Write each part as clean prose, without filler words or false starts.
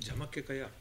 邪魔っ気かや。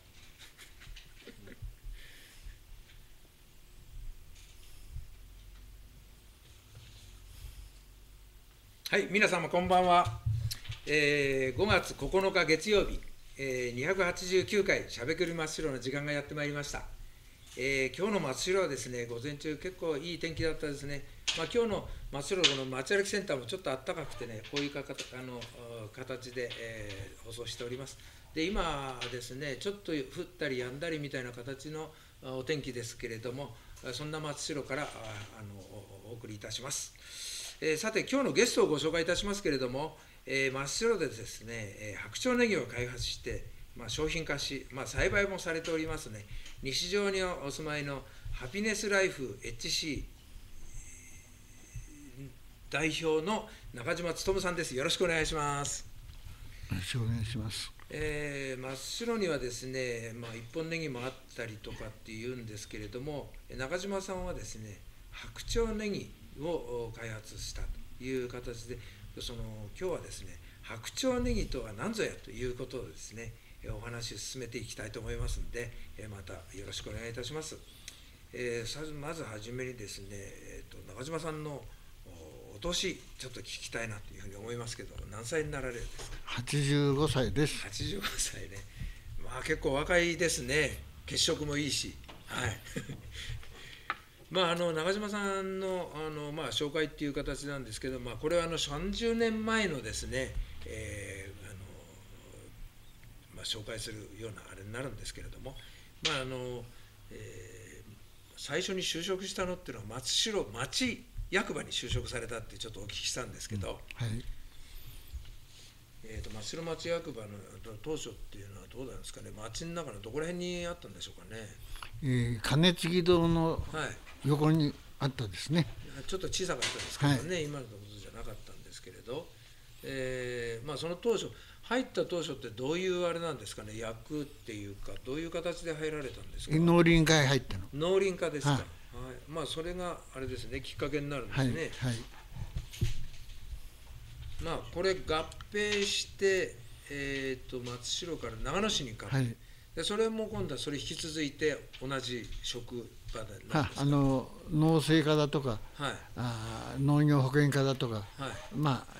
はい、皆様こんばんは。5月9日月曜日、289回しゃべくり真っ白の時間がやってまいりました。今日の真っ白はですね、午前中結構いい天気だったですね。今日の真っ白のこの街歩きセンターもちょっと暖かくてね、こういう形で、放送しております。で、今ですね、ちょっと降ったりやんだりみたいな形のお天気ですけれども、そんな真っ白からお送りいたします。さて、今日のゲストをご紹介いたしますけれども、真っ白でですね、白鳥ネギを開発して、商品化し、栽培もされておりますね、西条にお住まいのハピネスライフ HC 代表の中島勉さんです。よろしくお願いします。 よろしくお願いします。 真っ白にはですね、一本ネギもあったりとかっていうんですけれども、中島さんはですね、白鳥ネギを開発したという形で、今日はですね、白鳥ネギとは何ぞやということをですね、お話を進めていきたいと思いますので、またよろしくお願いいたします。まずはじめにですね、中島さんのお年ちょっと聞きたいなというふうに思いますけど、何歳になられるんですか ？85歳です。 85歳ね。結構若いですね。血色もいいし。はい。中島さんの、紹介っていう形なんですけど、これは30年前のですね、紹介するようなあれになるんですけれども、最初に就職したのっていうのは町役場に就職されたってちょっとお聞きしたんですけど、 はい。 真っ白町役場の当初っていうのはどうなんですかね。町の中のどこら辺にあったんでしょうかね。 金継堂の横にあったですね。 ちょっと小さかったですけどね、今のことじゃなかったんですけれど、その当初入った当初ってどういうあれなんですかね、役っていうかどういう形で入られたんですか。 農林課へ入ったの。 農林課ですか。はい。それがあれですね、きっかけになるんですね。 はい。 これ合併して、松代から長野市に変わって、はい、でそれも今度はそれ引き続いて同じ職場でなんですか。 農政課だとか、はい、農業保険課だとか、はい、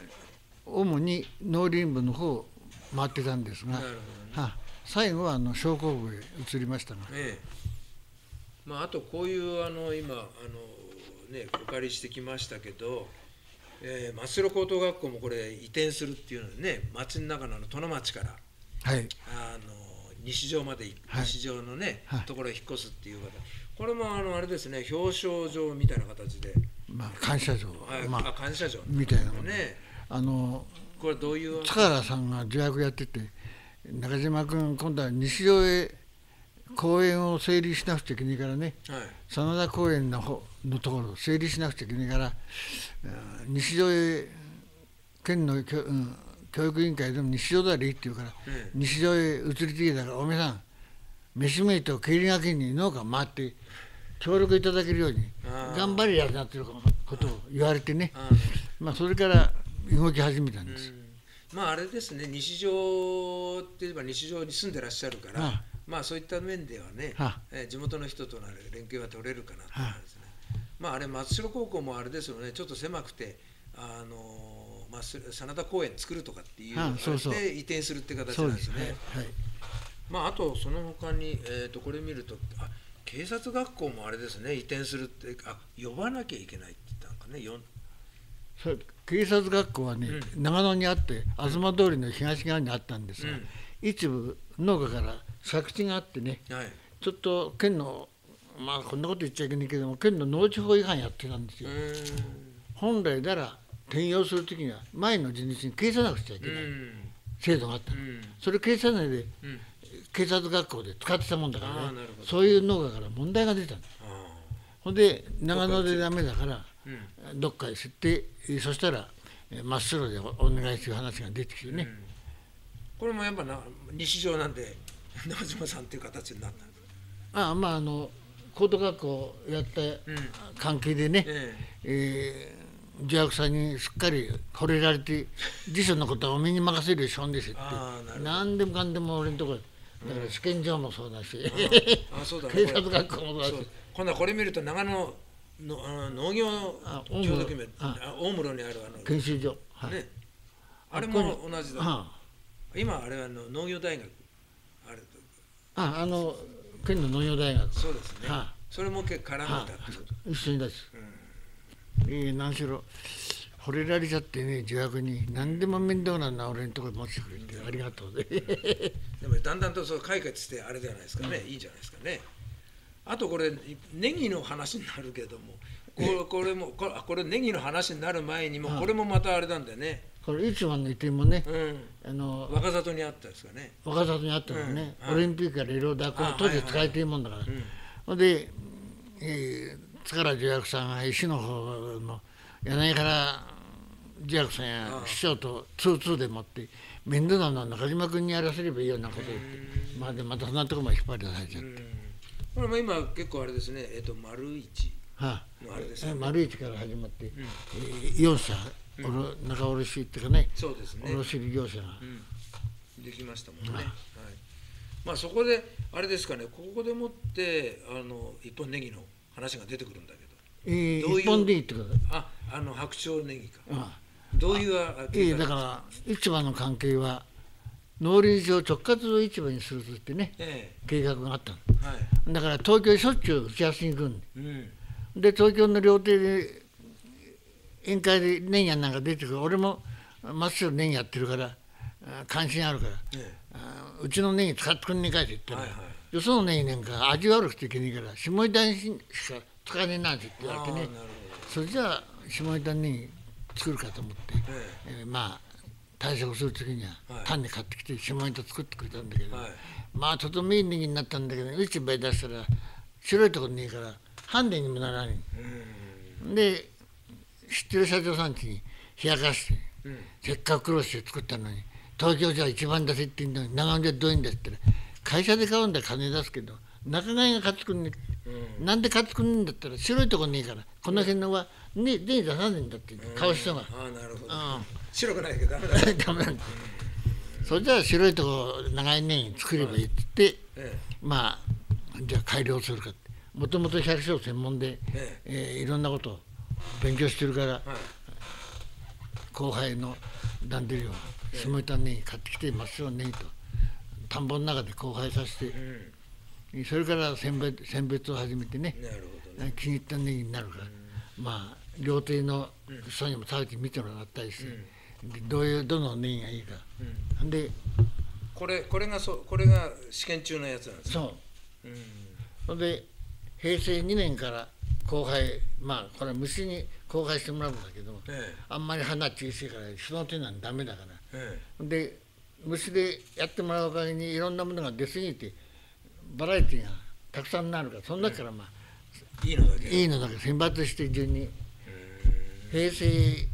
主に農林部の方を回ってたんですが、なるほどね、最後は商工部へ移りましたが、 あとこういう今お借りしてきましたけど、松代高等学校もこれ移転するっていうのでね、町の中の殿町から、 はい、 西条まで、はい、西条のね、はい、ところへ引っ越すっていう方、これもあれですね、表彰状みたいな形で、 感謝状、 感謝状みたいなものね。これどういう塚原さんが助役やってて、中島君今度は西条へ公園を整理しなくちゃいけないからね、はい、真田公園のところを整理しなくちゃいけないから、西条へ県の教育委員会でも西条だりって言うから、西条へ移りてきたから、おめさん飯めいと経理学院に農家回って協力いただけるように頑張りやるなっていうことを言われてね、それから動き始めたんです。 あれですね、西条っていえば西条に住んでらっしゃるから、そういった面ではね、地元の人との連携は取れるかなと思いますね。あれ松代高校もあれですよね、ちょっと狭くて真田公園作るとかっていうので移転するって形なんですね。あとその他に、これ見ると警察学校もあれですね、移転するって呼ばなきゃいけないって言ったのかね。 警察学校はね、長野にあって東通りの東側にあったんですが、一部農家から借地があってね、ちょっと県のこんなこと言っちゃいけないけども、県の農地法違反やってたんですよ。本来なら転用するときには前の地主に消さなくちゃいけない制度があった、それ消さないで、警察学校で使ってたもんだからね、そういう農家から問題が出たんだ。ほんで長野でダメだからどっかへ設定、そしたら真っ白でお願いする話が出てきてね、 これもやっぱ西条なんで中島さんっていう形になったんですか。高等学校やった関係でね、助役さんにすっかり惚れられて、辞書のことはお目に任せるようにしょんですって、何でもかんでも俺のところだから試験場もそうだし、 そうだね、 警察学校もそうだし。 今度はこれ見ると長野の農業協同組合、大室にある研修所、 ね、あれも同じだ。今あれは農業大学あると。 県の農業大学。 そうですね。それも結構絡んでたってこと。 一緒にです。何しろ惚れられちゃってね、助役に何でも面倒な俺のところに持ってくれてありがとうで。 でもだんだんとそう解決してあれじゃないですかね、いいじゃないですかね。あとこれネギの話になるけども、これネギの話になる前にもこれもまたあれなんだよね。 これ市場の移転もね、 若里にあったんですかね。 若里にあったのね、オリンピックからいろいろ当時使えているもんだから。で、塚原助役さんが石の方の柳原助役さんや師匠とツーツーでもって面倒なのは中島君にやらせればいいようなこと言って、まあでまたそんなところまで引っ張り出されちゃって。 これも今結構あれですね、丸一のあれですね。 丸一から始まって4社仲卸っていうかね、卸売業者ができましたもんね。まあそこであれですかね、ここでもって一本ネギの話が出てくるんだけど。 一本でいいってことだ。白鳥ネギか。どういうだから市場の関係は農林上直轄市場にするとってね、計画があったの。だから東京にしょっちゅう打ち合わせに行くんで、東京の料亭で宴会でネギやなんか出てくる。俺もまっすぐネギやってるから関心あるから、うちのネギ使ってくんねえかって言ったら、よそのネギなんか味悪くていけねえから下板にしか使えねえなんて言われてね、それじゃあ下板ネギ作るかと思って、まあ退職する時には単に買ってきて下板作ってくれたんだけど、まあとてもいいネギになったんだけど、市場へ出したら白いところねえから半年にもならない。で知ってる社長さん家に冷やかして、せっかく苦労して作ったのに東京じゃ一番出せって言うんだけど長野じゃどういうんだって言ったら、会社で買うんだ金出すけど仲買が買ってくんねえ、なんで買ってくんねえんだったら白いとこねえからこの辺のはね出さねえんだって買う人が。 なるほど。白くないけどダメだ。 ダメなんだ。それじゃあ白いとこ長いネギ作ればいいって言って、まあじゃあ改良するかって、もともと百姓専門でいろんなことを勉強してるから、後輩の段取りを下板ネギ買ってきて真っ白ネギと田んぼの中で交配させて、それから選別を始めてね、気に入ったネギになるから、まあ料亭の人にも食べてみてもらったりして、どのネギがいいか、でこれが試験中のやつなんですか。 そうで平成2年から交配、まあこれは虫に交配してもらうんだけど、あんまり花小さいから人の手なんてダメだから、で虫でやってもらうおかげにいろんなものが出過ぎてバラエティーがたくさんなるから、その中からまあ、いいのだけ選抜して順に、平成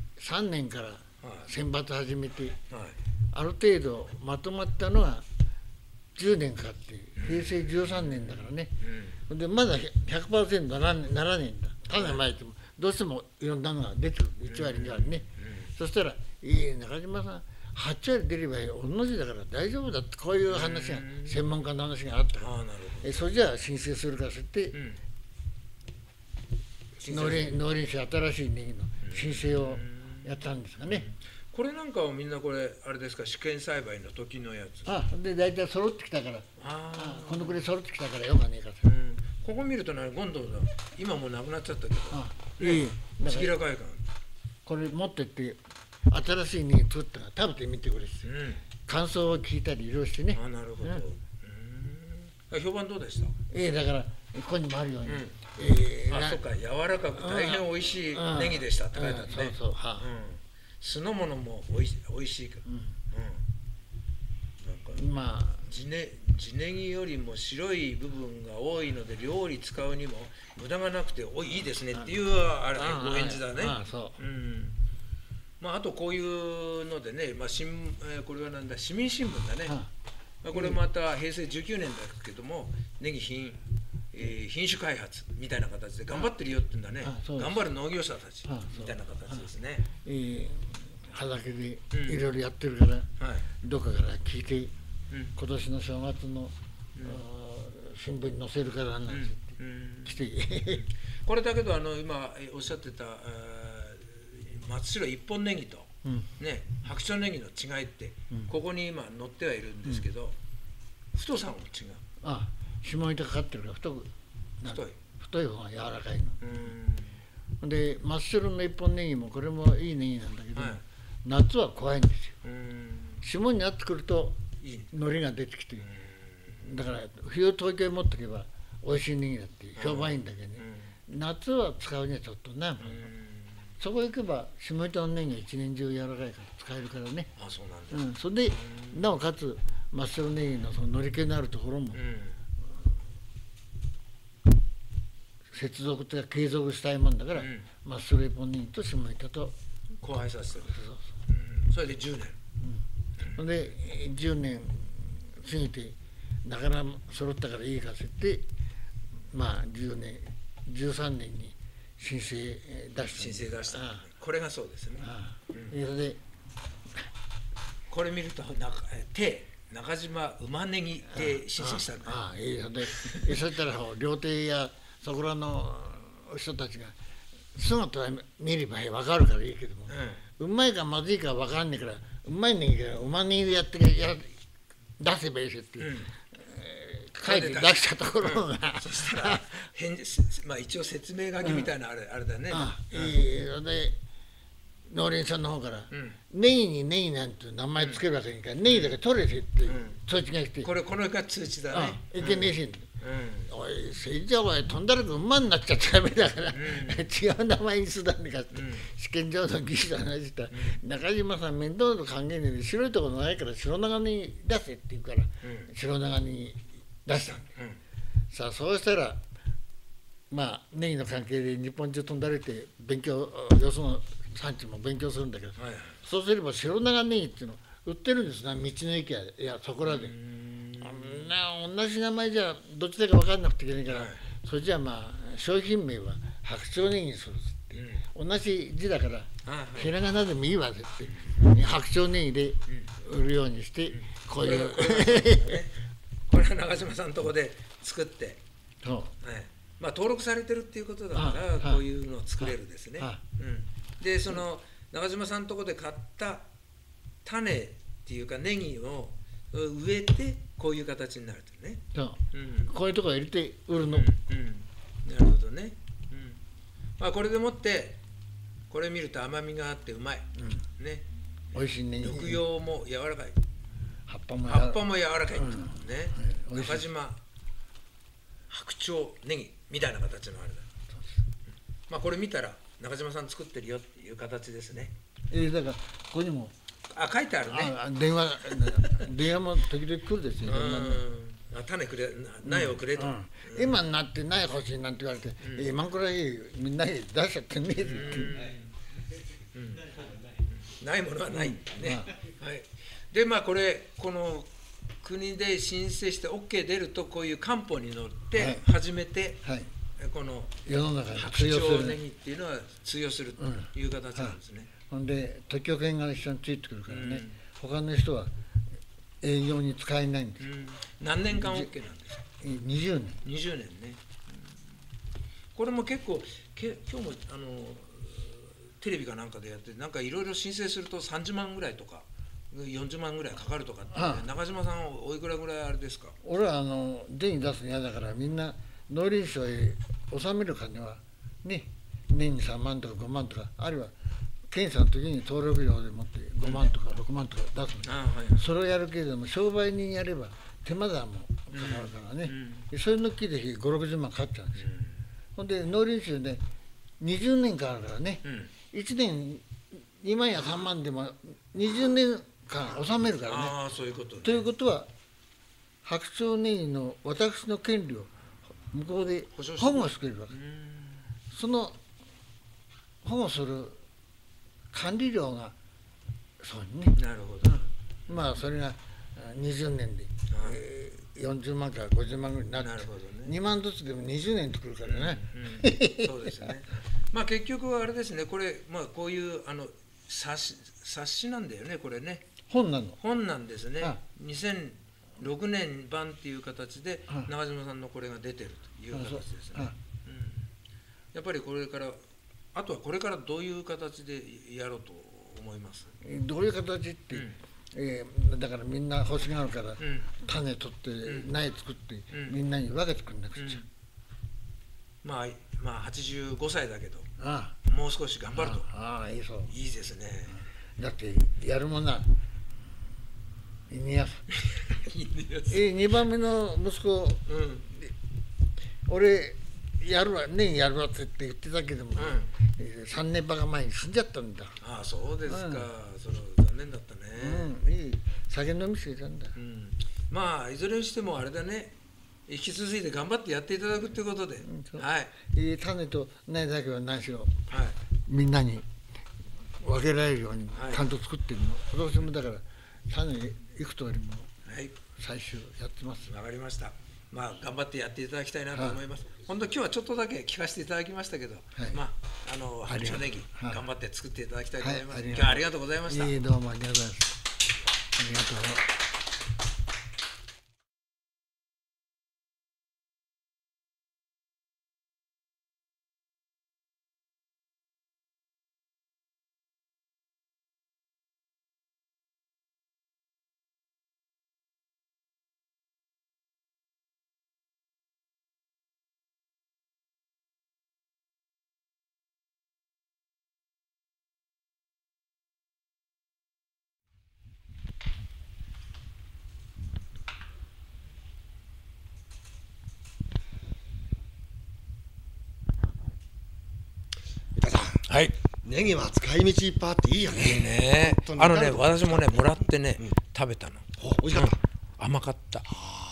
3年から選抜始めて、ある程度まとまったのが10年かかって平成13年だからね、でまだ 100% ならねえんだ。種まいてもどうしてもいろんなのが出てくる、1割2割ね。そしたら中島さん8割出れば同じだから大丈夫だって、こういう話が専門家の話があったから、それじゃあ申請するからって言って、農林省新しいネギの申請をやったんですかね。 これなんかはみんなこれあれですか、試験栽培の時のやつ。 で大体揃ってきたから、このくらい揃ってきたからよかねえかと。 ここ見るとね、今度今もうなくなっちゃったけど、月高いかこれ持ってって新しいネギ作ったから食べてみてくれって、感想を聞いたりいろいろしてね。 なるほど。評判どうでした？ だからここにもあるように、 そっか、柔らかく大変おいしいネギでしたって書いてあるね。酢の物もおいしいから、 まあ地ネギよりも白い部分が多いので料理使うにも無駄がなくていいですねっていうあれお返事だね。まああとこういうのでね、これはなんだ、市民新聞だね。これまた平成19年だけどもネギ品種開発みたいな形で頑張ってるよって言うんだね。頑張る農業者たちみたいな形ですね。 畑でいろいろやってるから、どっかから聞いて今年の正月の、新聞に載せるからなんですって、来てこれだけど今おっしゃってた松代一本ネギと、ね、白鳥ネギの違いって、ここに今載ってはいるんですけど、太さも違う。 ああ、下板かかってるから太い方が柔らかいの。で真っ白の一本ネギもこれもいいネギなんだけど、夏は怖いんですよ。霜になってくると海苔が出てきて、だから冬東京に持ってけば美味しいネギだって評判いいんだけどね、夏は使うにはちょっとな、そこ行けば下板のネギが一年中柔らかいから使えるからね。 あ、そうなんだ。 それでなおかつ真っ白ネギのそののり気のあるところも、接続というか継続したいもんだから、真っ白一本ネギと下板と交配させてる。それで10年。 それで10年過ぎてなかなか揃ったからいいかせて、まあ10年13年に申請出した。 これがそうですね。 それでこれ見ると中島馬ネギって申請したんだ。 そしたら料亭やそこらの人たちが姿見れば分かるからいいけども、うまいかまずいか分かんないから、うまいネギから馬ネギで出せばいいしって書いて出したところが、 そしたらまあ一応説明書きみたいなあれだね。 で農林さんの方からネギにネギなんて名前つけるわけにいかん、ネギだけ取れてって通知が来て、 これが通知だね。 いけねえし、おいそれじゃおいとんだらく馬になっちゃダメだから、違う名前にするんだかって、試験場の技師の話したら、中島さん面倒と関係ねえで白いところないから白長ネギ出せって言うから、白長ネギ出したんだ。さあそうしたらまあネギの関係で日本中飛んだれて勉強、よその産地も勉強するんだけど、そうすれば白長ネギっていうの売ってるんですな、道の駅やそこらで。同じ名前じゃどっちだか分かんなくていけないから、それじゃあまあ商品名は白鳥ネギにするっつって、同じ字だからひらがなでもいいわって白鳥ネギで売るようにして、こういう。 これは長嶋さんのとこで作って、まあ登録されてるっていうことだからこういうのを作れるですね。でその長嶋さんのとこで買った種っていうかネギを植えてこういう形になるとね。 こういうところ入れて売るの。 なるほどね。まあこれでもってこれ見ると甘みがあってうまい。ね。 美味しいネギ。 緑葉も柔らかい。 葉っぱも柔らかい。ね。中島白鳥ネギみたいな形のあれだ。まあこれ見たら中島さん作ってるよっていう形ですね。 だからここにも書いてあるね。 電話も時々来るですよ。 種くれ、苗をくれと。 今になって苗欲しいなんて言われて、今くらいみんなに出しちゃってねえって。 ないものはないね。でまあこの国で申請して OK 出るとこういう官報に載って初めてこの白鳥ネギっていうのは通用するという形なんですね。 ほんで特許権が一緒についてくるからね、他の人は営業に使えないんです。 何年間 OK なんですか ？20年。 20年ね。これも結構今日もテレビかなんかでやってなんかいろいろ申請すると30万ぐらいとか40万ぐらいかかるとかって、中島さんはおいくらぐらいあれですか？ 俺は税に出すの嫌だからみんな農林省へ納める金はね、年に3万とか5万とか、あるいは検査の時に登録料でもって5万とか6万とか出すの、それをやるけれども商売人やれば手間だもかかるからね、それの木で5、60万かかっちゃうんですよ。ほんで農林省で20年間あるからね、1年2万や3万でも20年間納めるからね。 そういうことね。 ということは白鳥ネギの私の権利を向こうで保護してくれるわけ。その保護する管理料がそうね。 なるほど。 まあそれが20年で40万から50万ぐらいになって、2万ずつでも20年とくるからね。 そうですね。まあ結局はあれですね。これまあこういう冊子なんだよねこれね。 本なの。 本なんですね。2000 6年版っていう形で長嶋さんのこれが出てるという形ですね。やっぱりこれからあとはこれからどういう形でやろうと思います？ どういう形って、だからみんな欲しがるから、種取って苗作って、みんなに分けてくんなくちゃ。 まあ85歳だけどもう少し頑張ると。いいですね。 だってやるもんな。イニアス2番目の息子、俺やるわ年やるわって言ってたけども、3年ばか前に死んじゃったんだ。 ああそうですか、その残念だったね。 いい酒飲みしてたんだ。 まあいずれにしてもあれだね、引き続いて頑張ってやっていただくということで、 種と苗だけは何しろ、みんなに分けられるようにちゃんと作ってるの。今年もだから種いくとりも最終やってます。 わかりました。まあ頑張ってやっていただきたいなと思います。本当今日はちょっとだけ聞かせていただきましたけど、八丁ネギ頑張って作っていただきたいと思います。今日はありがとうございました。 どうもありがとうございます。ありがとう。 はい、ネギは使い道いっぱいあっていいよね。 いいね。私もねもらってね食べたの。 美味しかった。 甘かった。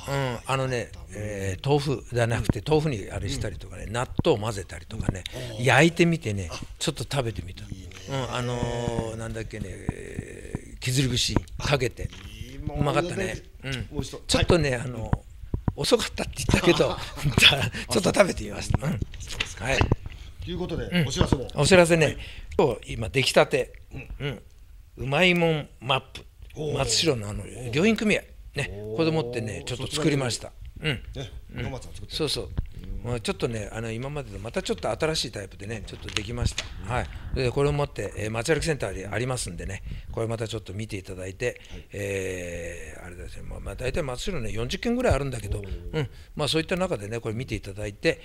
豆腐じゃなくて豆腐にあれしたりとかね、納豆混ぜたりとかね、焼いてみてねちょっと食べてみた。なんだっけね、削り節かけてうまかったね。ちょっとね遅かったって言ったけどちょっと食べてみました。はい。 ということで、お知らせも。 お知らせね、今日今出来たて、うまいもんマップ、松代の漁員組合ね、子供ってねちょっと作りました。そうそう。ちょっとね今までとまたちょっと新しいタイプでねちょっとできました。はい。でこれを持って町歩きセンターでありますんでね、これまたちょっと見ていただいて、あれですね、まあ大体松代ね40軒ぐらいあるんだけど、まあそういった中でねこれ見ていただいて、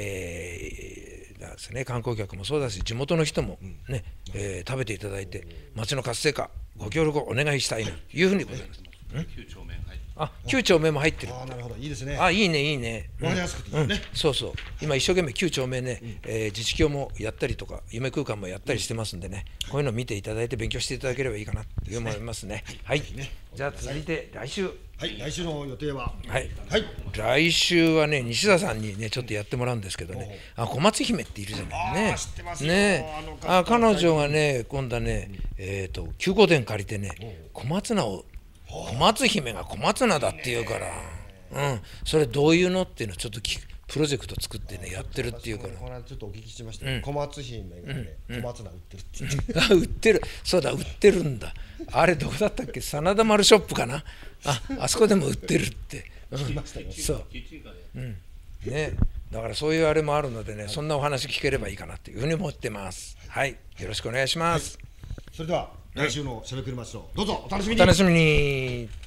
ですね、観光客もそうだし地元の人もね、食べていただいて町の活性化ご協力をお願いしたいなというふうにございます。9丁目も入ってる。 なるほど、いいですね。 いいねいいね。 わかりやすくていいね。 そうそう。今一生懸命9丁目ね、自治協もやったりとか夢空間もやったりしてますんでね、こういうのを見ていただいて勉強していただければいいかなと思いますね。はい。じゃあ続いて来週。 はい、来週の予定は。 はい。来週はね西田さんにねちょっとやってもらうんですけどね、小松姫っているじゃないね。 知ってますよ。 ね、彼女がね今度はね9号店借りてね小松姫が小松菜だって言うから、それどういうのっていうのをちょっとプロジェクト作ってねやってるっていうから。 これちょっとお聞きしました。小松姫がね小松菜売ってるって。 売ってる。そうだ売ってるんだ。あれどこだったっけ、真田丸ショップかな。あそこでも売ってるって。 聞きましたよ。 そう。ね。だからそういうあれもあるのでね、そんなお話聞ければいいかなというふうに思ってます。はい。よろしくお願いします。 それでは来週のしゃべくりましょう。どうぞお楽しみに。 お楽しみに。